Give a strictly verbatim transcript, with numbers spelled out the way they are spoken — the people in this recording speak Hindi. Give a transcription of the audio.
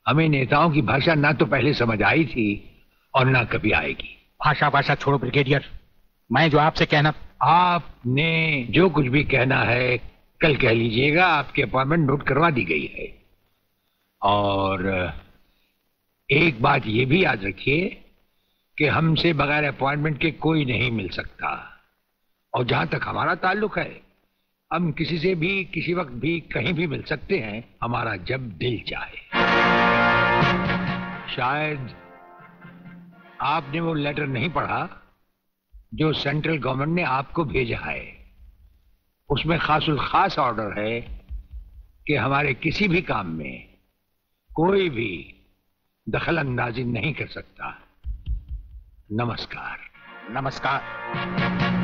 हमें नेताओं की भाषा ना तो पहले समझ आई थी और ना कभी आएगी। भाषा भाषा छोड़ो ब्रिगेडियर, मैं जो आपसे कहना। आपने जो कुछ भी कहना है कल कह लीजिएगा, आपकी अपॉइंटमेंट नोट करवा दी गई है। और एक बात ये भी याद रखिए कि हमसे बगैर अपॉइंटमेंट के कोई नहीं मिल सकता। और जहां तक हमारा ताल्लुक है, हम किसी से भी किसी वक्त भी कहीं भी मिल सकते हैं, हमारा जब दिल चाहे। शायद आपने वो लेटर नहीं पढ़ा जो सेंट्रल गवर्नमेंट ने आपको भेजा है। उसमें खासुल खास ऑर्डर है कि हमारे किसी भी काम में कोई भी दखल अंदाजी नहीं कर सकता। नमस्कार। नमस्कार।